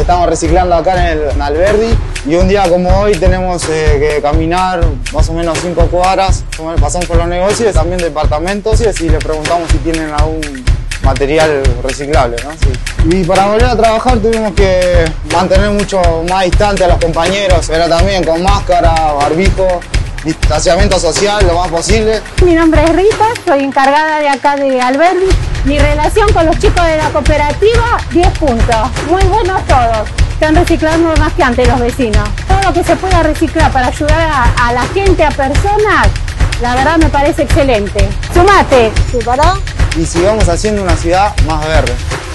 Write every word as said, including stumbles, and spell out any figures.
Estamos reciclando acá en, el, en Alberdi y un día como hoy tenemos eh, que caminar más o menos cinco cuadras, pasamos por los negocios, también departamentos y así le preguntamos si tienen algún material reciclable, ¿no? Sí. Y para volver a trabajar tuvimos que mantener mucho más distante a los compañeros, pero también con máscara, barbijo, distanciamiento social lo más posible. Mi nombre es Rita, soy encargada de acá de Alberdi. Mi relación con los chicos de la cooperativa, diez puntos. Muy buenos todos. Están reciclando más que antes los vecinos. Todo lo que se pueda reciclar para ayudar a, a la gente, a personas, la verdad me parece excelente. Sumate. Y sigamos haciendo una ciudad más verde.